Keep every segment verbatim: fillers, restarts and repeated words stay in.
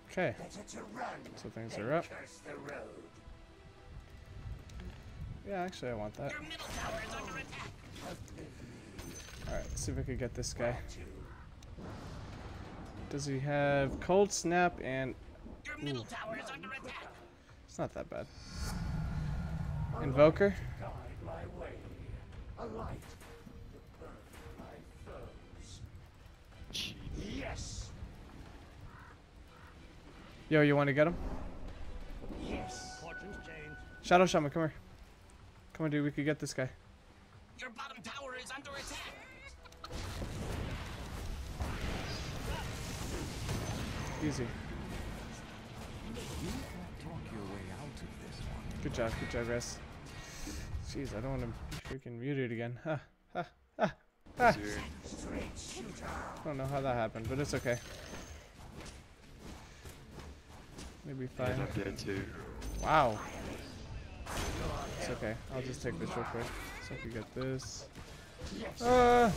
Okay. So things are up. Yeah, actually I want that. Alright, let's see if I can get this guy. Does he have Cold Snap and... Ooh. It's not that bad. Invoker? Yes. Yo, you want to get him? Yes. Fortune's changed. Shadow Shaman, come here. Come on, dude, we could get this guy. Your bottom tower is under attack. Easy. Good job, good job, guys. Jeez, I don't want to be freaking muted again. Ha, ha, ha, ha. I don't know how that happened, but it's okay. Maybe fine. Yeah, I'm dead too. Wow. It's okay. I'll just take this real quick. So I can get this. Uh,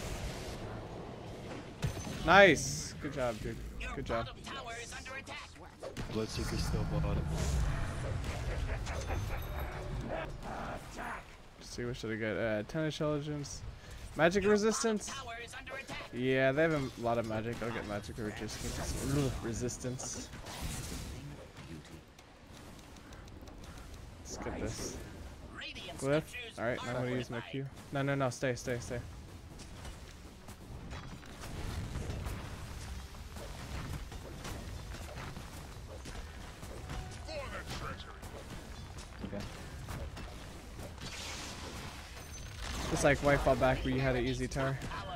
nice. Good job, dude. Good job. Bloodseeker's still bottom. Let's see, what should I get? Uh, ten intelligence. Magic resistance? Yeah, they have a lot of magic. I'll get magic resistance. Resistance. Let's get this. Glyph. Alright, now I'm gonna use my Q. No, no, no, stay, stay, stay. Okay. It's like Wipe All Back where you had an easy tower.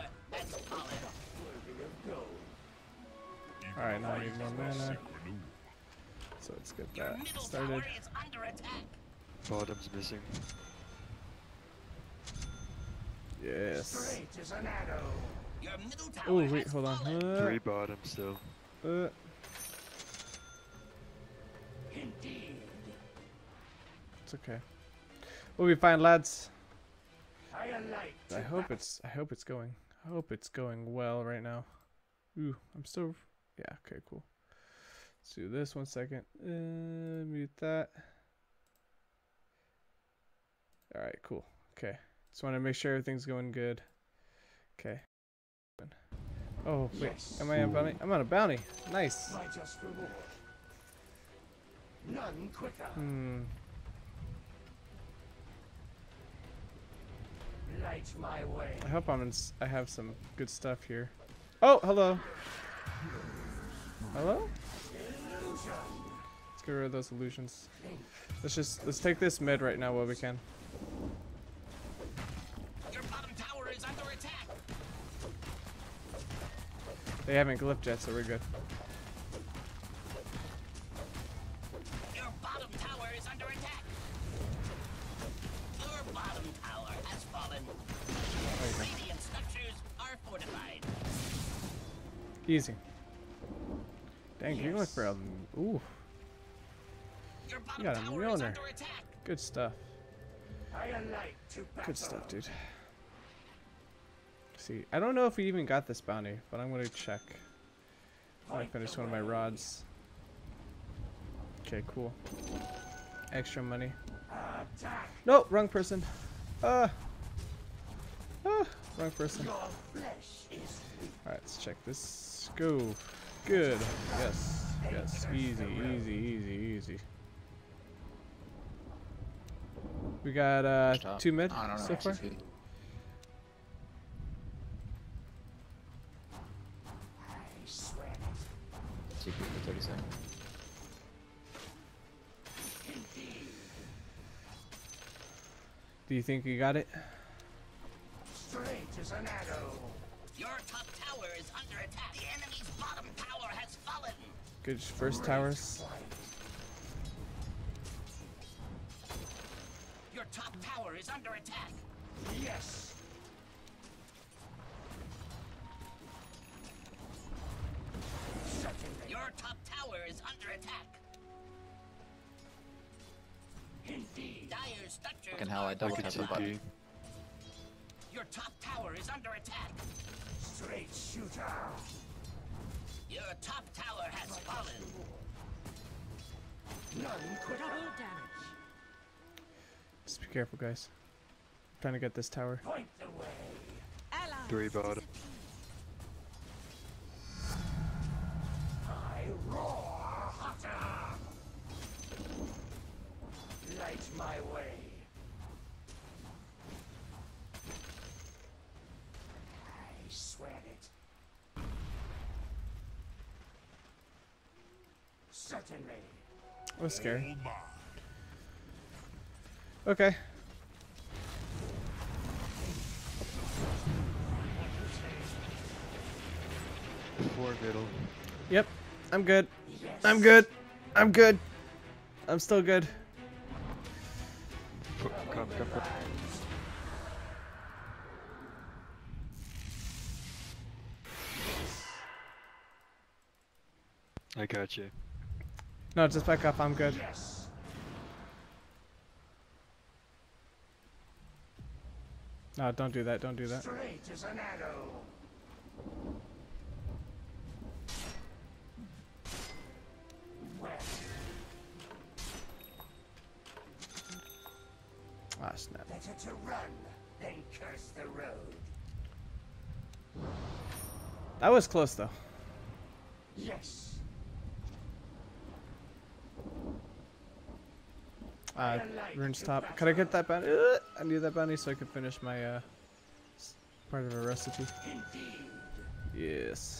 Alright, now I need more mana. So let's get that started. Bottom's missing. Yes. Oh, wait, hold on. Uh, Three bottom still. uh. It's okay. We'll be fine, lads. I hope it's I hope it's going. I hope it's going well right now. Ooh, I'm still yeah, okay, cool. Let's do this one second. Uh, mute that. Alright, cool. Okay. Just want to make sure everything's going good. Okay. Oh, wait. Am I on bounty? I'm on a bounty. Nice. None quicker. Hmm. Light my way. I hope I'm in s I have some good stuff here. Oh, hello. Hello? Let's get rid of those illusions. Let's just let's take this mid right now while we can. Your bottom tower is under attack. They haven't glyphed yet, so we're good. Your bottom tower is under attack. Your bottom tower has fallen. Radiant structures are fortified. Easy. Dang, you look for a ooh. Your You bottom got a tower is Mjolnir. under attack. Good stuff. I alight to battle. Good stuff, dude. See, I don't know if we even got this bounty, but I'm gonna check. I finished one of my rods. Okay, cool. Extra money. Attack. No, wrong person. Ah. Ah, wrong person. Your flesh is weak. Alright, let's check this. Go. Good. Yes. Yes. Easy, easy, easy, easy. We got uh Stop. two mid I don't know, so far. actually. I swear it. T P for thirty seconds. Do you think you got it? Straight as an arrow. Your top tower is under attack. The enemy's bottom tower has fallen. Good first towers. Your top tower is under attack. Yes. Certainly. Your top tower is under attack. Indeed. Dire structures Fucking hell, I are double Look at tapped the button. T P. Your top tower is under attack. Straight shooter. Your top tower has fallen. None quicker. Double damage. Just be careful, guys. I'm trying to get this tower. Point the way. Allies Three bottom. I roar hotter. Light my way. I swear it. Certainly. That was scary. Okay. Four middle. Yep. I'm good. I'm good. I'm good. I'm still good. Come, come, come, come. I got you. No, just back up. I'm good. Yes. No, don't do that. Don't do that. Straight as an arrow. Where Ah, snap. better to run than curse the road. That was close, though. Yes. Uh, Rune's top. Could I get that bounty? Uh, I need that bounty so I could finish my, uh, s- part of a recipe. Indeed. Yes.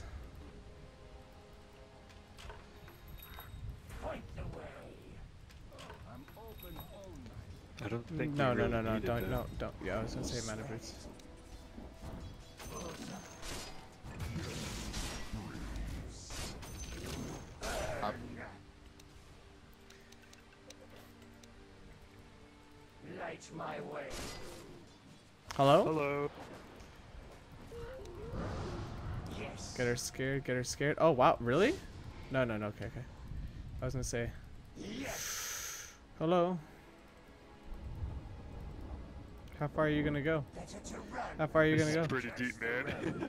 Point the way. I don't think No, we no, really no, no, needed don't, that. no, don't. Yeah, I was gonna say mana boots. Light my way. Hello? Hello. Yes. Get her scared, get her scared. Oh, wow, really? No, no, no, okay, okay. I was gonna say, Yes. hello? How far are you gonna go? Better to run. How far are you This gonna is go? pretty deep, man.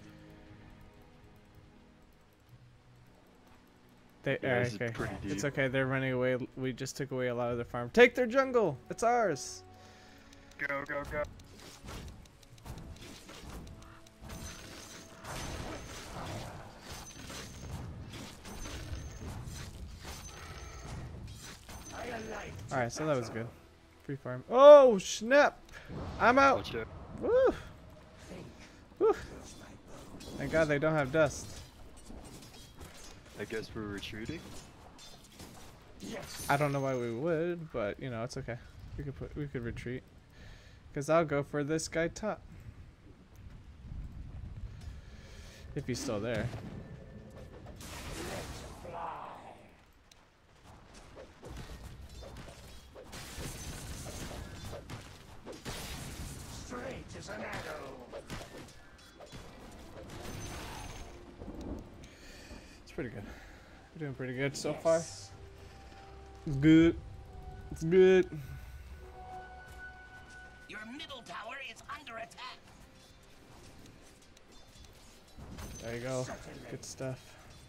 They, Yeah, uh, this is okay. pretty It's deep. okay, they're running away. We just took away a lot of their farm. Take their jungle! It's ours! Go, go, go. I alight. Alright, so that was good. Free farm. Oh, snap! I'm out! Watch out. Woo! Woo! Thank God they don't have dust. I guess we're retreating. Yes. I don't know why we would, but you know, it's okay. We could put we could retreat. Cause I'll go for this guy top. If he's still there. Fly. Straight as an arrow. It's pretty good. We're doing pretty good so far. It's good. It's good. Your middle tower is under attack. There you go. Good stuff.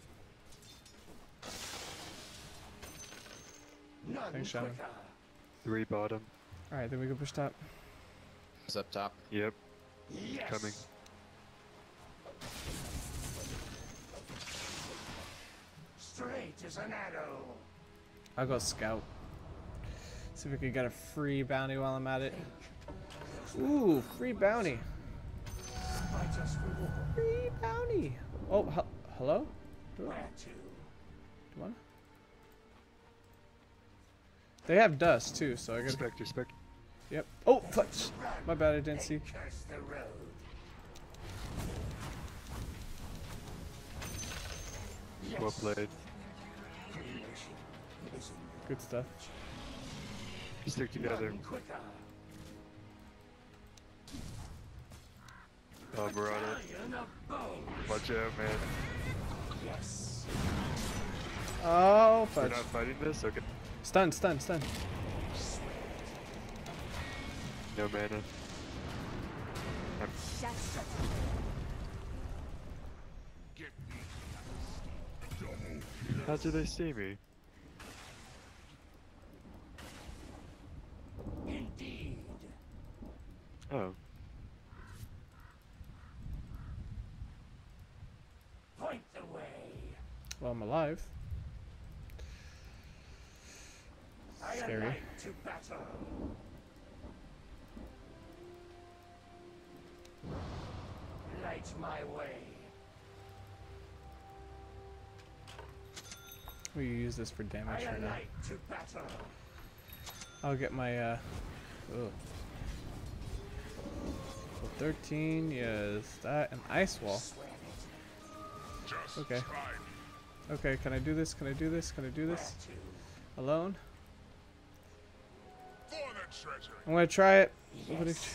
None Thanks, Shannon. quicker. Three bottom. Alright, then we can push top. Is up top. Yep. Yes. Coming. Straight as an arrow. I'll go scout. See if we can get a free bounty while I'm at it. Ooh, free bounty. I just reward. Free bounty. Oh, he hello? Do Where I- to? do you wanna? They have dust too, so I gotta. Spectre, Spectre. Yep. Oh, flex. My bad, I didn't see. Curse the road. Yes. Well played. Creation is Good stuff. Stick together. none quicker. Oh, Murata. Iron of bone. Watch out, man. Yes. Oh, We're fudge. not fighting this? Okay. Stun, stun, stun. No mana. I'm How did they see me? while I'm alive. Scary. alight to battle. Light my way. We use this for damage I right now. alight to battle. I'll get my uh oh. So thirteen, yes, that and ice wall. Swear it. Just Okay. try me. Okay, can I do this? Can I do this? Can I do this? To Alone? For the treasure. I'm gonna try it. I'm gonna tr-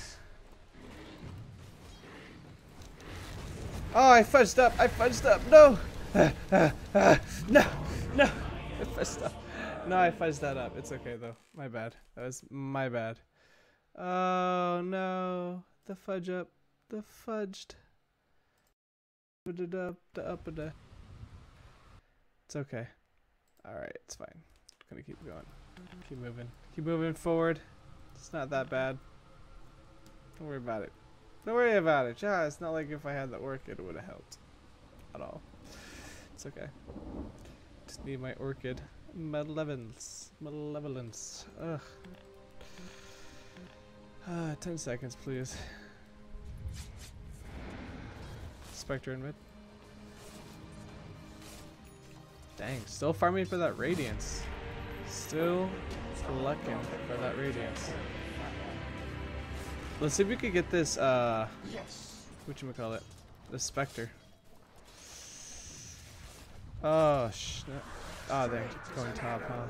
Oh, I fudged up! I fudged up! No! Ah, ah, ah, no! No! I fudged up. No, I fudged that up. It's okay though. My bad. That was my bad. Oh no! The fudge up. The fudged. The up and It's okay. Alright, it's fine. Gonna keep going. Keep moving. Keep moving forward. It's not that bad. Don't worry about it. Don't worry about it. Yeah, it's not like if I had the orchid it would have helped. At all. It's okay. Just need my orchid. Malevolence. Malevolence. Ugh. Ah, ten seconds, please. Spectre in mid. Dang, still farming for that radiance. Still lucking for that radiance. Let's see if we could get this, uh, yes. whatchamacallit, the Spectre. Oh, sh. Oh, they're going top, huh?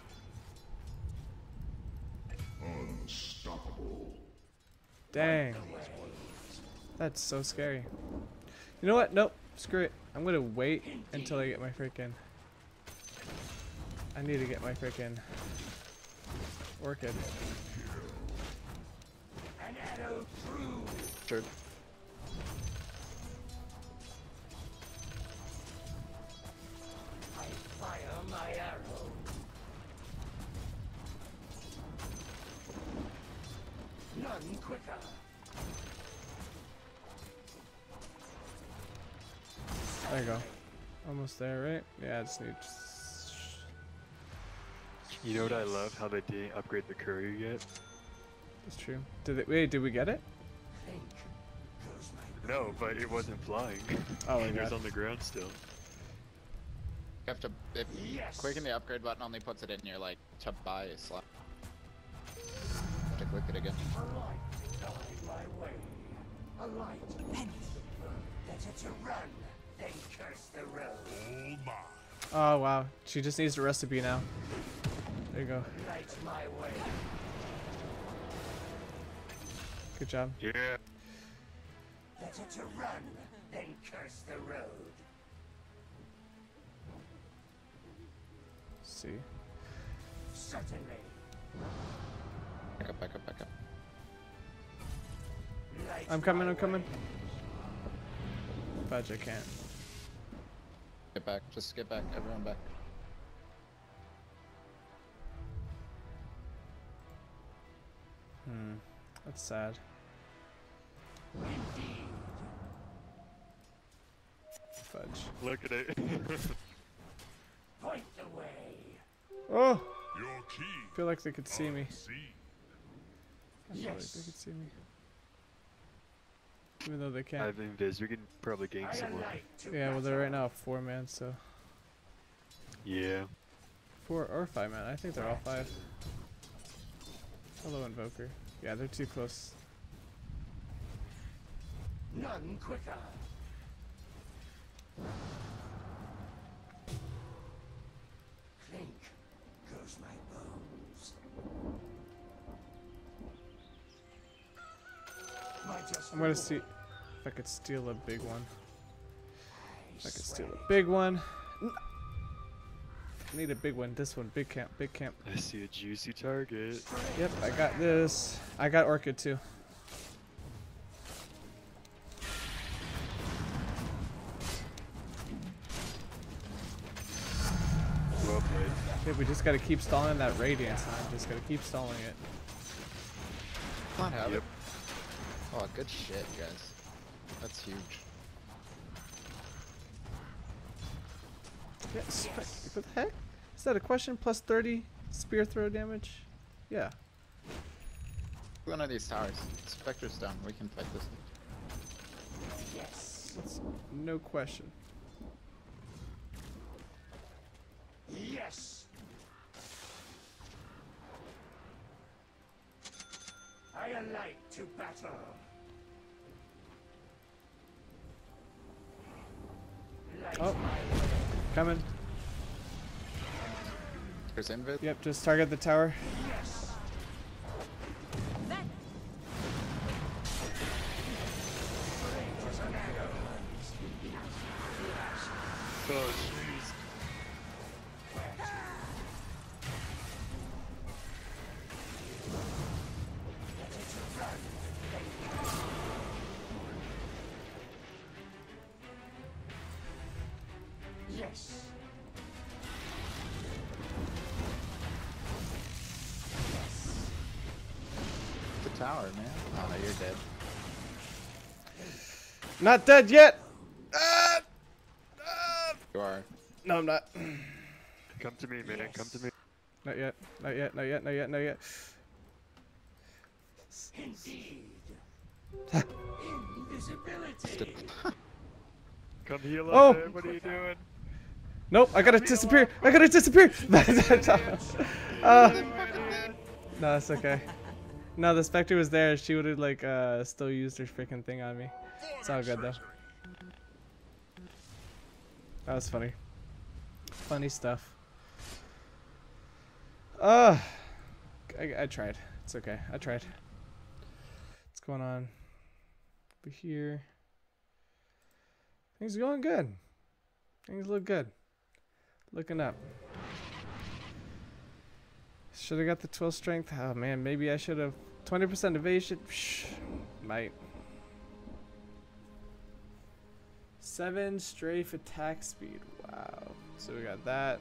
Unstoppable. Dang. That's so scary. You know what? Nope. Screw it. I'm gonna wait until I get my freaking. I need to get my freaking orchid. An arrow through. Sure. I fire my arrow. None quicker. There you go. Almost there, right? Yeah, I just need. You know what I love? How they didn't upgrade the courier yet? It's true. Did they, wait? Did we get it? Think goes my No, but it wasn't flying. Oh my It was god. on the ground still. You have to. If Yes. clicking the upgrade button only puts it in your like to buy slot. Have to click it again. A light to guide my way. A light. Better to run than curse the road. Oh my. Oh wow. She just needs the recipe now. There you go. Light my way. Good job. Yeah. Better to run than curse the road. See. Certainly. Back up, back up, back up. Light I'm coming. my I'm coming. way. Fudge, I can't. Get back. Just get back. Everyone back. Hmm. That's sad. Indeed. Fudge. Look at it. Point the way. Oh! Your key. I feel like they could see me. See. I feel like Yes. they could see me. Even though they I can't. have invis. We can probably gain I someone. alight to Yeah, well they're right battle. now four man, so Yeah. four or five man. I think they're all five. Hello, Invoker. Yeah, they're too close. None quicker. Clink goes my bones. My just I'm gonna see if I could steal a big one. If I could steal a big one. N- I need a big one. This one, big camp, big camp. I see a juicy target. Yep, I got this. I got Orchid too. Well played. Yeah, we just gotta keep stalling that radiance, man. Just gotta keep stalling it. Come on, have Yep. it. Oh, good shit, guys. That's huge. Yeah, spec what the heck? Is that a question? Plus thirty spear throw damage? Yeah. One of these towers. Spectre's down. We can fight this. Yes. That's no question. Yes. I alight to battle. Light Oh. my way. Coming. There's invid. Yep, just target the tower. Yes. That Straight as an arrow. Oh, jeez. Yes. The tower, man. Oh no, you're dead. Not dead yet! Ah! Ah! You are. No, I'm not. Come to me, man. Come to me. Not yet. Not yet. Not yet. Not yet. Not yet. Indeed. Invisibility. Still- Come heal Oh. up there. What are you doing? Nope, I gotta disappear. I gotta disappear. uh, no, it's okay. No, the Spectre was there. She would have like uh still used her freaking thing on me. It's all good though. That was funny. Funny stuff. Uh, I, I tried. It's okay. I tried. What's going on over here? Things are going good. Things look good. Looking up. Should have got the twelve strength. Oh man, maybe I should have. twenty percent evasion. Psh, might. seven strafe attack speed. Wow. So we got that.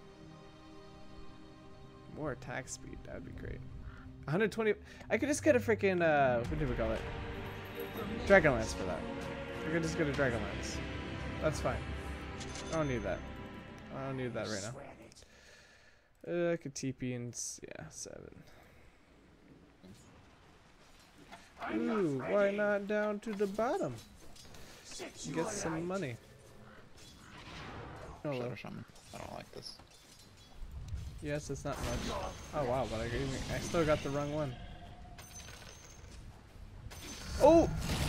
More attack speed. That would be great. one hundred twenty. I could just get a freaking. Uh, what do we call it? Dragonlance for that. I could just get a Dragonlance. That's fine. I don't need that. I don't need that right now. Uh, I could T P and s- yeah, seven. Ooh, why not down to the bottom? Get some money. Hello. Shadow Shaman. I don't like this. Yes, it's not much. Oh wow, but I, gave me, I still got the wrong one. Oh!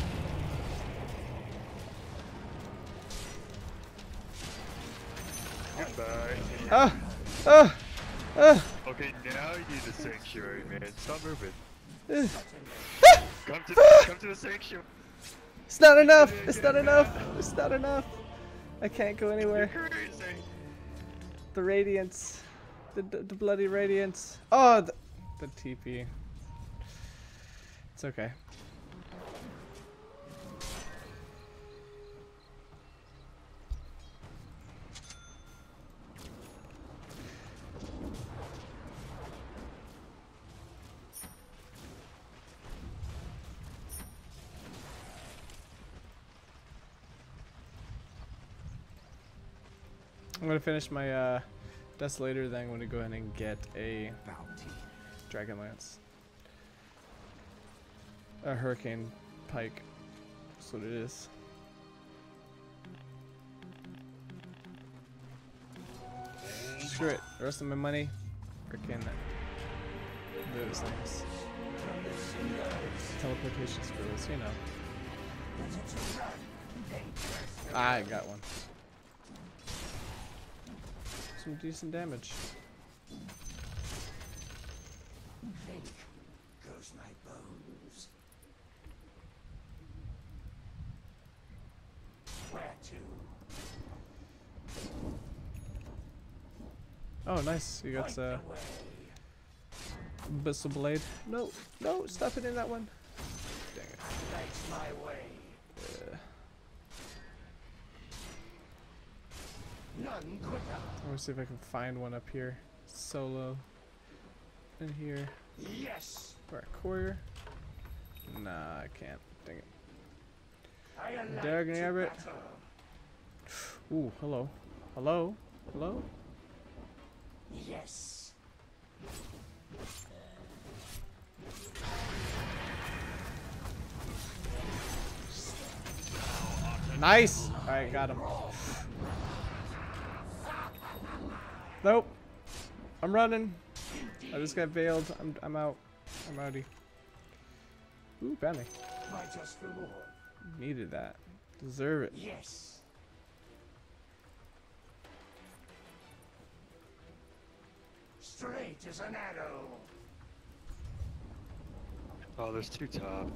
Goodbye. Ah! Ah! Ah! Okay, now you need the sanctuary, man. Stop moving. Eh. Come to, come to the sanctuary. It's not enough! It's not enough! It's not enough! I can't go anywhere. Crazy. The radiance. The, the, the bloody radiance. Oh, the, the T P. It's okay. I'm gonna finish my uh, Desolator, then I'm gonna go ahead and get a Dragonlance. A Hurricane Pike. That's what it is. Screw it. The rest of my money, freaking those things. Teleportation scrolls, you know. I got one. Some decent damage. Think goes my bones. Where to? Oh, nice. You got Point uh, the way. Abyssal Blade. No, no, stop it in that one. Dang it. Light my way. Uh, None quicker. Let me see if I can find one up here. Solo. In here. Yes. Or a courier. Nah, I can't. Dang it. I alight Dragon to Abbot. battle. Ooh, hello. Hello. Hello? Yes. Nice! Alright, got him. Nope. I'm running. I just got veiled. I'm, I'm out. I'm outie. Ooh, bounty. My just reward. Needed that. Deserve it. Yes. Straight as an arrow. Oh, there's two top.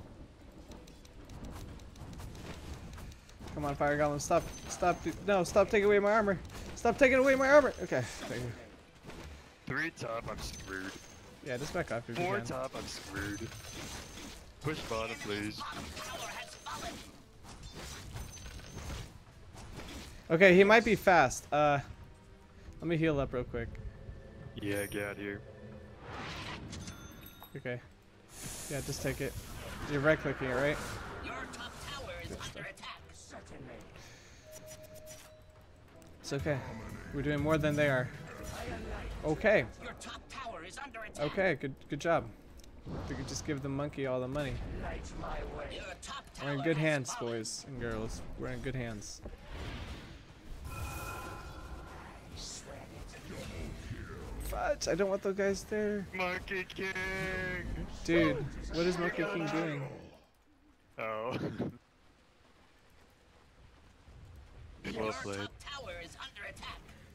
Come on, Fire Golem. Stop. Stop. No, stop taking away my armor. Stop taking away my armor. Okay. Thank you. Three top, I'm screwed. Yeah, just back off if you Four can. top, I'm screwed. Push bottom, please. Bottom tower has fallen. Okay, he might be fast. Uh, let me heal up real quick. Yeah, get out of here. Okay. Yeah, just take it. You're right clicking it, right? Your top tower is under attack. Certainly. It's okay. We're doing more than they are. Okay. Your top tower is under attack. Okay, good good job. We could just give the monkey all the money. Light my way. Your top tower We're in good has hands, fallen. boys and girls. We're in good hands. Swear it. Fudge! I don't want those guys there. Monkey King! Dude, what is Monkey King doing? Oh. Your Well played. top tower is under attack.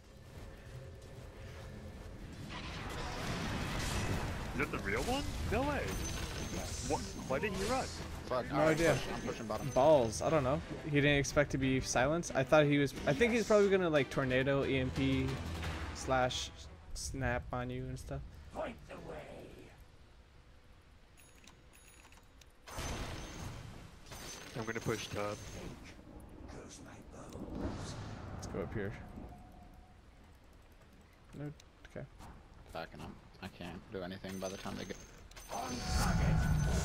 Is that the real one? No way. What? Why didn't you run? Fuck. No alright, idea. push- I'm pushing bottom. Balls. I don't know. He didn't expect to be silenced. I thought he was. I think he's probably gonna like tornado, E M P, slash, snap on you and stuff. Point the way. I'm gonna push top. Goes my bones. Let's go up here. No. Okay. Backing up. I can't do anything by the time they get. On target.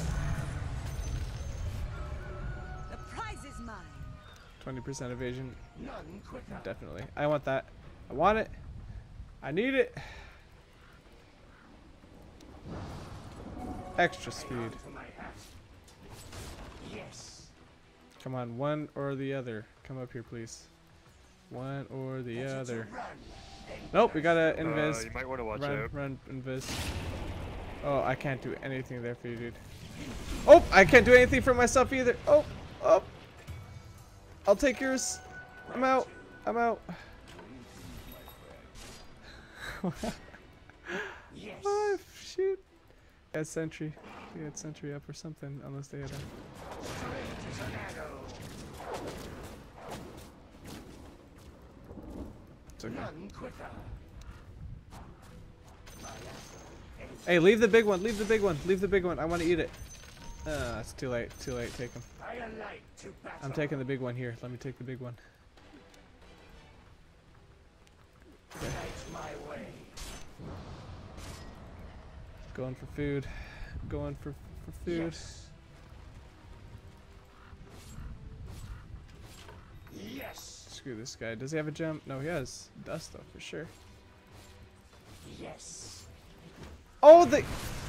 The prize is mine. twenty percent evasion. None quicker. Definitely. I want that. I want it. I need it. Extra speed. To my hat. Yes. Come on, one or the other. Come up here, please. One or the Better to other. run than Nope, we gotta Uh, invis. you might want to watch Run, out. run, invis. Oh, I can't do anything there for you, dude. Oh, I can't do anything for myself either. Oh, oh. I'll take yours. I'm out. I'm out. Yes. Oh, shoot. He had sentry. He had sentry up or something, unless they had a... Straight as an arrow. It's okay. None quicker. Hey, leave the big one. Leave the big one. Leave the big one. I want to eat it. Uh, it's too late. Too late. Take him. I alight to battle. I'm taking the big one here. Let me take the big one. Light my way. Going for food. Going for for food. Yes. Yes. Screw this guy. Does he have a gem? No, he has dust though, for sure. Yes. Oh, they.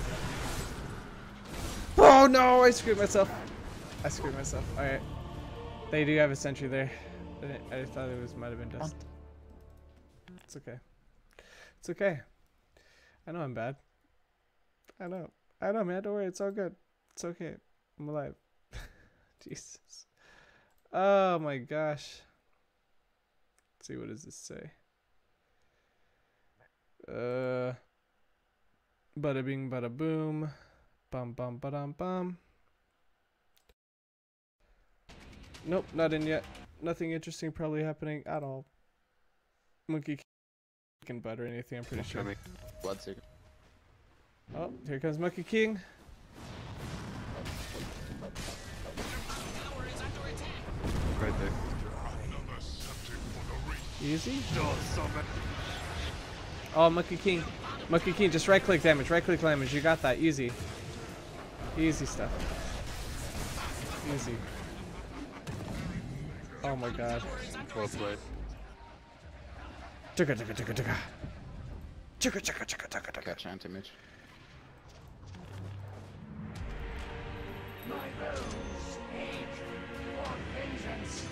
Oh no! I screwed myself. I screwed myself. All right. They do have a sentry there. I, didn't, I thought it was might have been dust. It's okay. It's okay. I know I'm bad. I know. I know, man. Don't worry. It's all good. It's okay. I'm alive. Jesus. Oh my gosh. Let's see, what does this say? Uh. Bada bing, bada boom. Bum bum badum bum. Nope, not in yet. Nothing interesting probably happening at all. Monkey can butt or anything, I'm pretty sure. Coming. Bloodseeker. Oh, here comes Monkey King. Tower is under attack. Right there. Another subject for the race. Easy. Oh, so many. Oh, Monkey King. Monkey King, just right click damage, right click damage. You got that. Easy. Easy stuff. Easy. Oh my god. Well played. Chugga chugga chugga chugga. Chugga chugga chugga chugga chugga. Catch anti-mage. My bones ache for vengeance.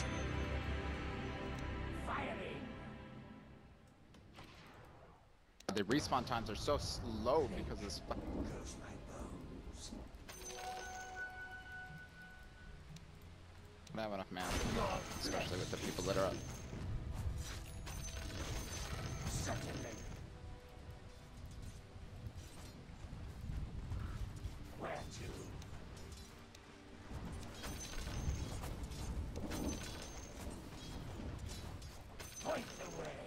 Firing. The respawn times are so slow because of this. Goes my bones. I don't have enough mana, especially with the people that are up. Certainly. Where to? Point the way.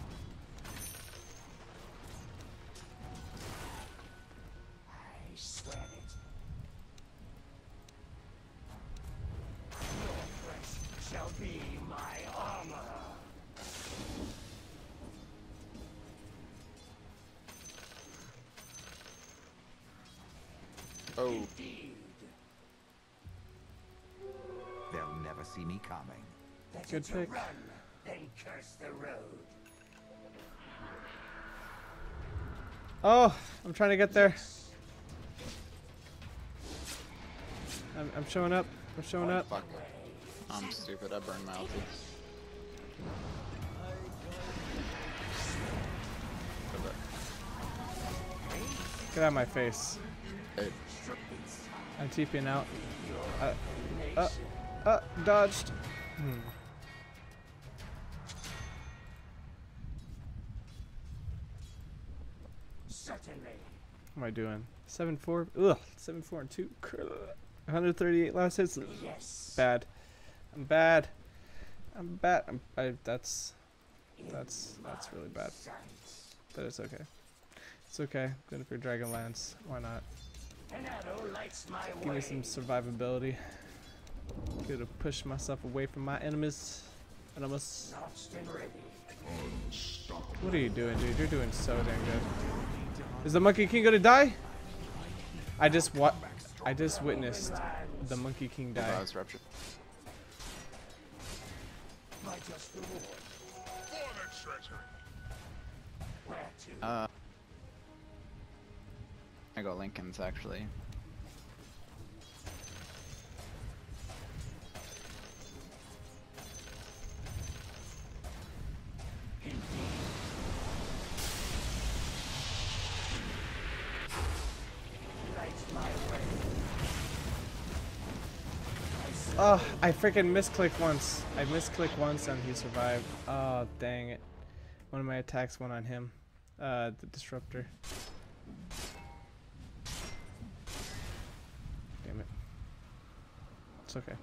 I swear it. Your flesh shall be my armor. Oh, Indeed. They'll never see me coming. Better Good to pick. run than curse the road. Oh, I'm trying to get there. I'm, I'm showing up. I'm showing up. fuck. I'm stupid. I burned my ulti. Get out of my face. Hey, I'm TPing out. Uh, uh, uh, dodged. Hmm. Certainly. What am I doing? seven four. Ugh. seven four and two. one hundred thirty-eight last hits. Yes. Bad. I'm bad. I'm bad. I'm, I, that's that's that's really bad. But it's okay. It's okay. Good for Dragonlance. Why not? An arrow lights my Give way. me some survivability. Gonna push myself away from my enemies. Enemies. Notched and ready. What are you doing, dude? You're doing so dang good. Is the Monkey King gonna die? I just what? I just witnessed the Monkey King I die. was ruptured. My just reward. For the treasure. Where to? Uh, I got Lincoln's actually. Lights my way. Oh, I freaking misclicked once. I misclicked once and he survived. Oh, dang it. One of my attacks went on him. Uh, the disruptor. Damn it. It's okay.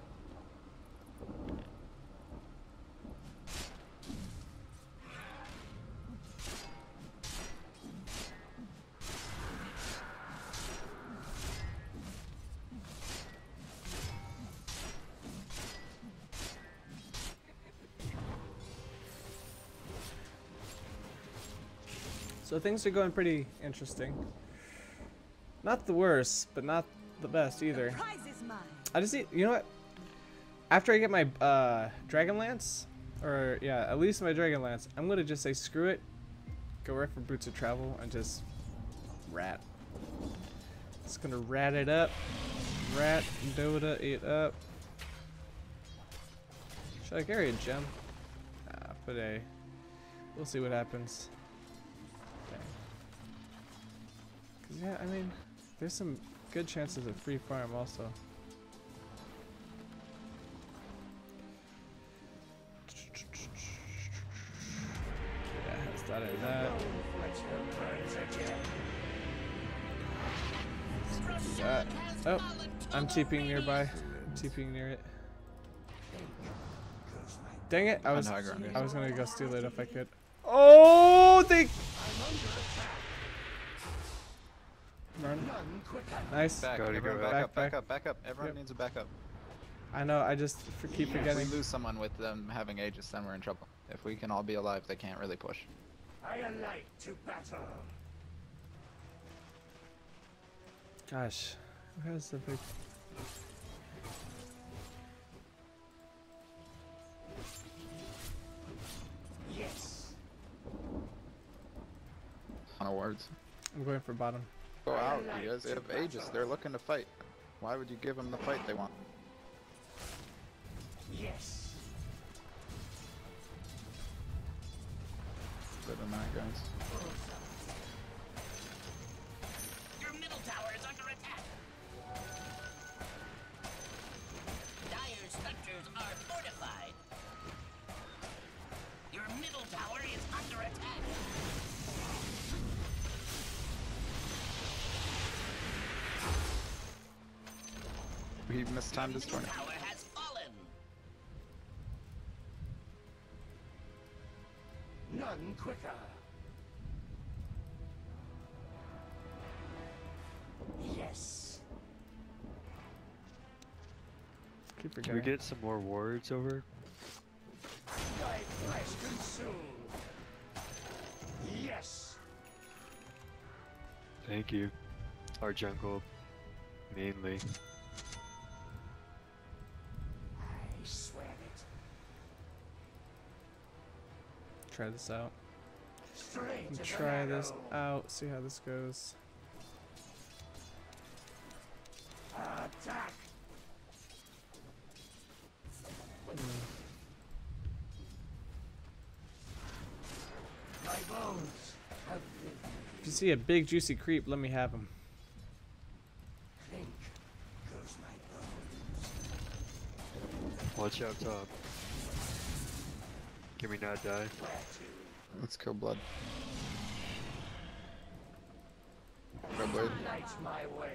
So things are going pretty interesting. Not the worst, but not the best either. Prize is mine. I just need, you know what? After I get my uh, Dragonlance, or yeah, at least my Dragonlance, I'm gonna just say screw it, go right for Boots of Travel, and just rat. Just gonna rat it up, rat Dota it up. Should I carry a gem? Nah, put a. We'll see what happens. Cause yeah, I mean, there's some good chances of free farm also. Yeah, has that and that. That. Oh, I'm TPing nearby. I'm TPing near it. Dang it! I was high ground, guys. I was gonna go steal it if I could. Oh, they. Run. Nice. Back, Go to everyone go back, back. up, back Back, up, back up. Everyone Yep. needs a backup. I know. I just for keep If we forgetting. lose someone with them having Aegis, then we're in trouble. If we can all be alive, they can't really push. I alight to battle. Gosh, who has the big? Yes. On awards. I'm going for bottom. Go out, you guys have Aegis. They're looking to fight. Why would you give them the fight they want? Yes. Better than that, guys. Your middle tower is under attack. Dire structures are fortified. Your middle tower is under attack. We mistimed this Middle tournament. tower has fallen. None quicker. Yes. Keep Can forgetting. we get some more wards over? Thy flesh consumed. Yes. Thank you. Our jungle, mainly. I swear it. Try this out. Straight to the Try this marrow. out. See how this goes. Attack. My bones have been. If you see a big juicy creep, let me have him. Think goes my bones. Watch out top. Can we not die? Where to? Let's kill blood. Red blade. Light my way.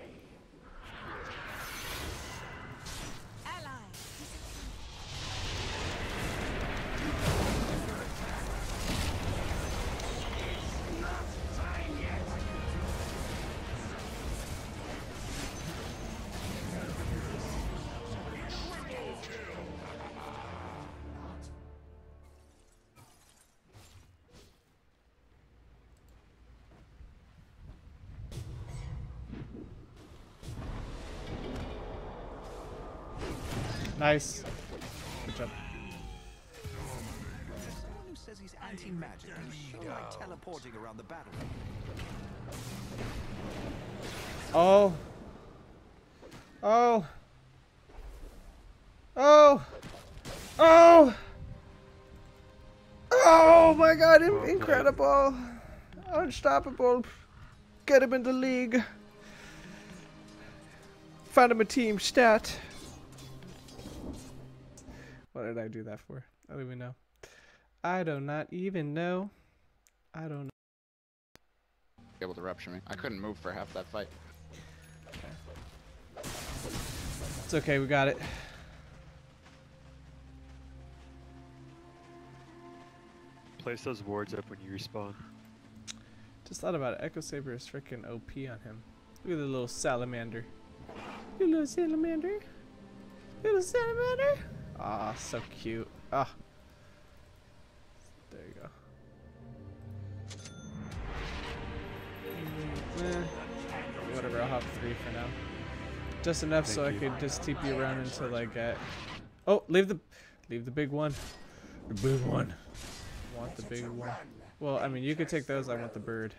Ally. Time yet. Nice. Good job. Someone who says he's anti-magic and sure like teleporting around the battlefield. Oh. Oh. Oh. Oh. Oh my god, in- incredible. Unstoppable. Get him in the league. Found him a team stat. What did I do that for? I don't even know. I do not even know. I don't know. Able to rupture me. I couldn't move for half that fight. It's okay, we got it. Place those wards up when you respawn. Just thought about it. Echo Saber is freaking O P on him. Look at the little salamander. You little salamander. Little salamander. Ah, so cute. Ah. There you go. Mm, eh. Whatever, I'll hop three for now. Just enough so I Thank you. could just T P around until I get. Oh, leave the, leave the big one. The big one. I want the big one. Well, I mean, you could take those. I want the bird.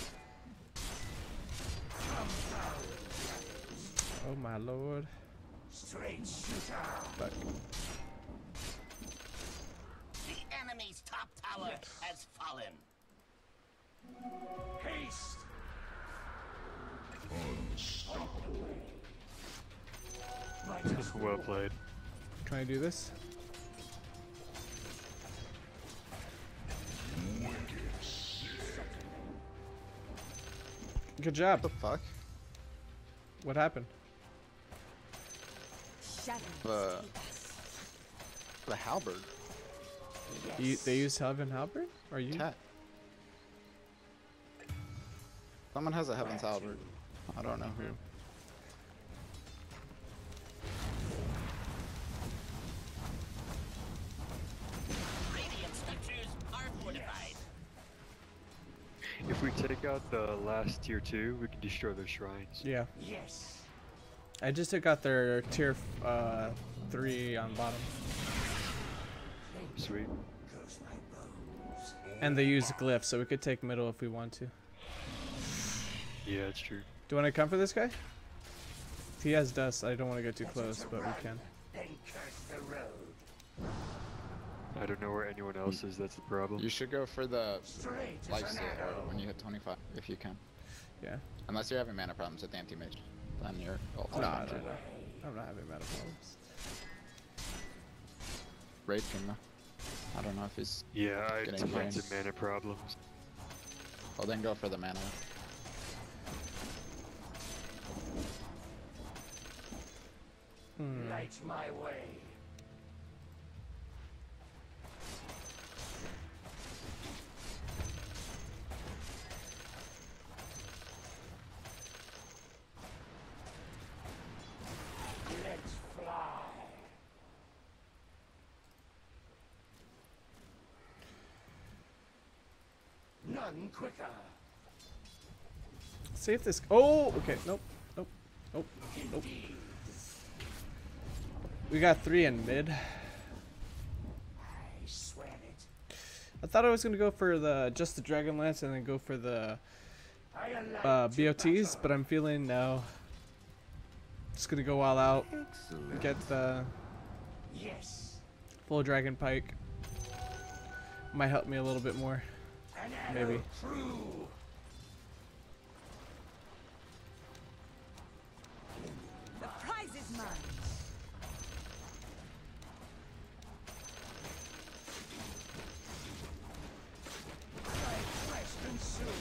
Oh my lord. Straight shooter. Fuck. The enemy's top tower has fallen. Haste. Well played. Can I do this? Good job. What the fuck? What happened? Shadows. The the halberd. You, they use Heaven Halberd? Or you? Cat. Someone has a heaven's halberd. I don't know who. Radiant structures are fortified. If we take out the last tier two, we can destroy their shrines. Yeah. Yes. I just took out their tier f- uh, three on bottom. Sweet. Goes my bones. And they use glyph, so we could take middle if we want to. Yeah, it's true. Do you want to come for this guy? He has dust. I don't want to get too close, but we can. Then curse the road. I don't know where anyone else is. That's the problem. You should go for the Straight as life an steal arrow. or when you hit twenty-five, if you can. Yeah. Unless you're having mana problems with anti-mage. Then you're ult. No, no, no. I'm not having mana problems. Raid King though. I don't know if he's. Yeah, I Getting have tons brains. of mana problems. Well, then go for the mana. Hmm. Light my way. Let's fly. None quicker. See if this. Oh, okay. Nope. Nope. Nope. Nope. We got three in mid. I swear it. I thought I was gonna go for the just the Dragon Lance and then go for the I alight uh, to B O Ts, battle. but I'm feeling no. Just gonna go all out. Excellent. Get the Yes. full Dragon Pike. Might help me a little bit more. An Maybe. arrow true. The prize is mine. Like flesh consumed.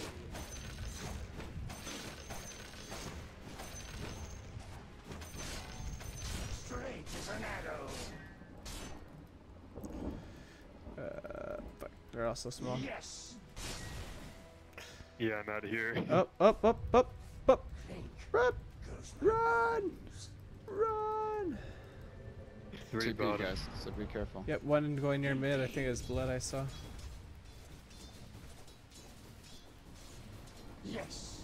Straight as an arrow. Uh, fuck. They're also small. Yes. Yeah, I'm out of here. Up, up, up, up, up. Think Run, goes run, run. Three T P bottom. guys, so be careful. Yep, one going near mid. I think it's blood I saw. yes.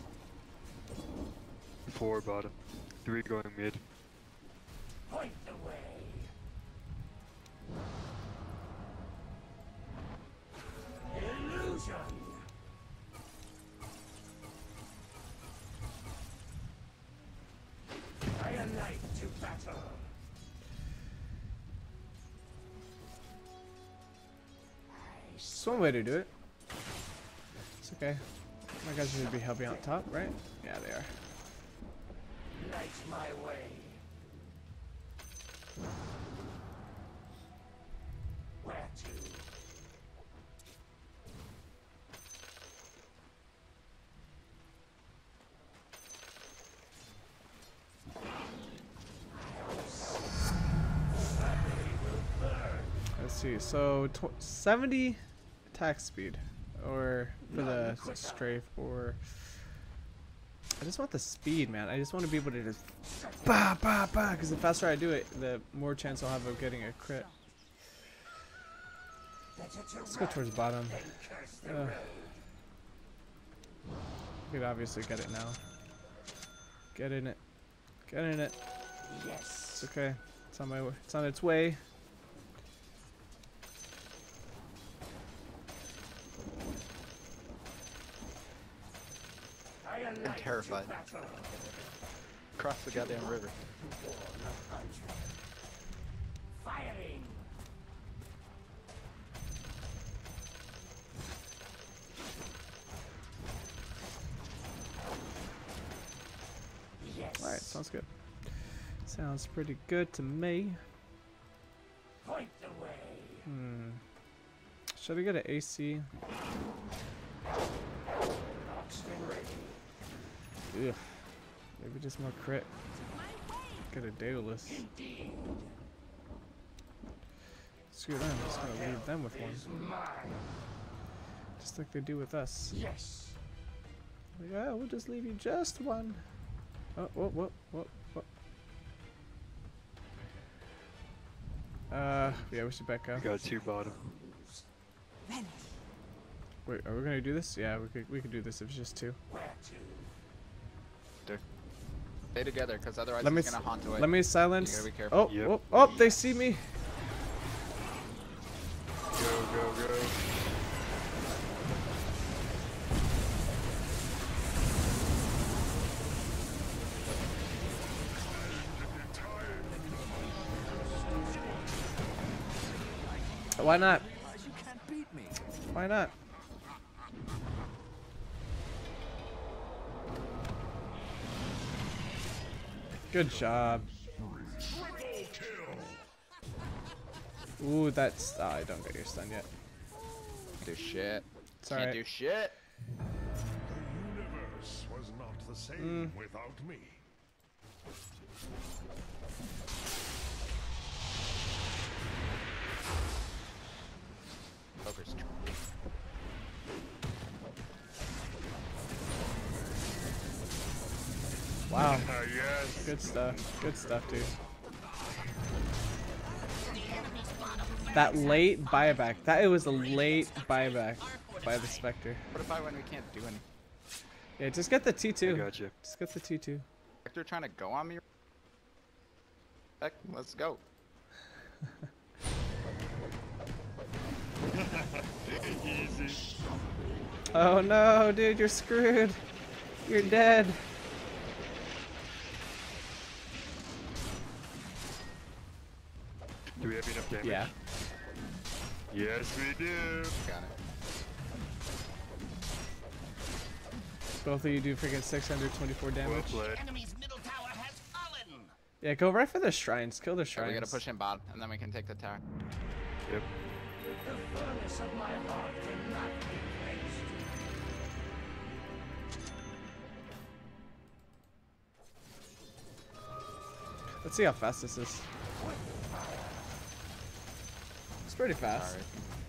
Four bottom. Three going mid. Point the way. Illusion. I alight to battle. I It's one way to do it. It's okay. My guys should be helping out top, right? Yeah, they are. light my way. Where to? Let's see. So tw seventy attack speed, or for the strafe, or I just want the speed, man. I just want to be able to just bah bah bah. Because the faster I do it, the more chance I'll have of getting a crit. Let's go towards bottom. Uh, we could obviously get it now. Get in it. Get in it. Yes. It's okay. It's on my way. It's on its way. I'm terrified. Cross the goddamn river. Firing. Yes. Alright, sounds good. Sounds pretty good to me. Point the way. Hmm. Should I get an A C? Oxen ready. Ugh. Maybe just more crit. Get a Daedalus. Indeed. Screw them, I'm just gonna leave them with one. Is mine. Just like they do with us. Yes. Like, yeah, we'll just leave you just one. Oh, whoa, whoa, whoa, whoa. Uh, yeah, we should back out. Got two bottom. Vanish. Wait, are we gonna do this? Yeah, we could. We could do this if it's just two. Where to? Stay together, because otherwise Let me. he's gonna haunt away. Let me silence. You gotta be careful. Oh, Yep. oh, oh! They see me. Go, go, go. Why not? You can't beat me. Why not? Good job. Ooh, that's. Oh, I don't get your stun yet. Do shit. It's Can't alright. do shit. The universe was not the same Mm. without me. Poker's tr- Wow. Ah, yes. Good stuff. Good stuff, dude. That late buyback. That it was a late buyback by the Spectre. What if I when we can't do anything? Yeah, just get the T two. I gotcha. Just get the T two. They're trying to go on me. Heck, let's go. Easy. Oh no, dude, you're screwed. You're dead. Do we have enough damage? Yeah. Yes, we do. Got it. Both of you do freaking six hundred twenty-four Well damage. played. Enemy's middle tower has fallen. Yeah, go right for the shrines. Kill the So shrines. we gotta push him bot, and then we can take the tower. Yep. The furnace of my heart cannot be quenched. Let's see how fast this is. It's pretty fast. Sorry.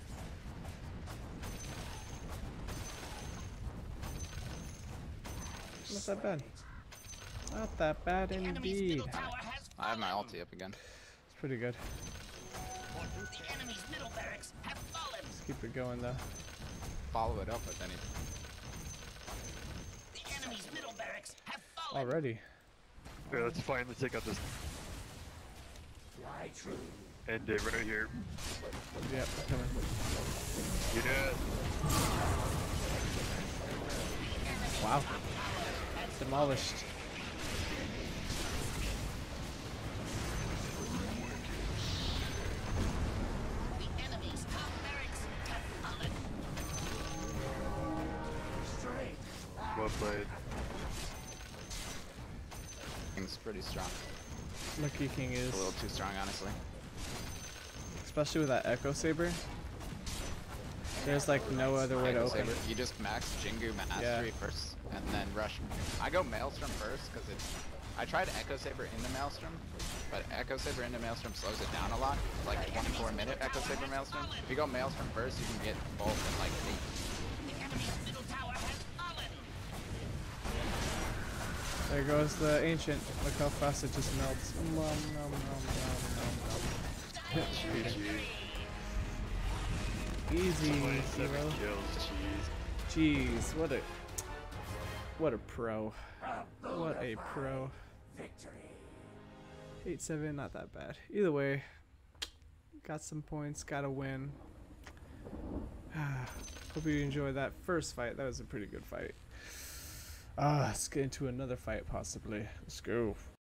Not that bad. Not that bad The enemy's indeed. middle tower has I have my fallen. ulti up again. It's pretty good. The enemy's middle barracks have fallen. Let's keep it going though. Follow it up with any. The enemy's middle barracks have fallen. Already. Okay, let's finally take out this Why true? end it right here. Yep, coming. Yeah. Wow. Demolished. The enemy's top barracks have fallen. Strength. Well played. King's pretty strong. Lucky King is. A little too strong, honestly. Especially with that Echo Saber. There's like no other way to Echo open Saber. it. You just max Jingu Mastery first, and then rush. I go Maelstrom first because it's. I tried Echo Saber into Maelstrom, but Echo Saber into Maelstrom slows it down a lot. It's like twenty-four minute Echo Saber Maelstrom. If you go Maelstrom first, you can get both in like eight. The enemy's middle tower has fallen. There goes the Ancient. Look how fast it just melts. Nom, nom, nom, nom, nom, nom. Easy, twenty-seven zero. kills. Jeez. Jeez, what a what a pro. What a pro. Victory. eight seven, not that bad. Either way, got some points, got a win. Hope you enjoyed that first fight. That was a pretty good fight. Ah, let's get into another fight possibly. Let's go.